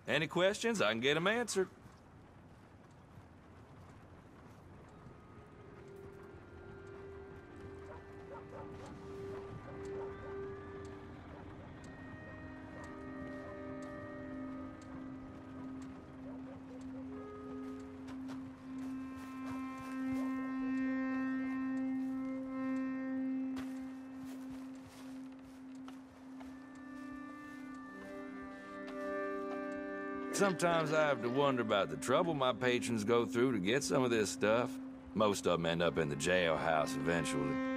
Any questions, I can get them answered. Sometimes I have to wonder about the trouble my patrons go through to get some of this stuff. Most of them end up in the jailhouse eventually.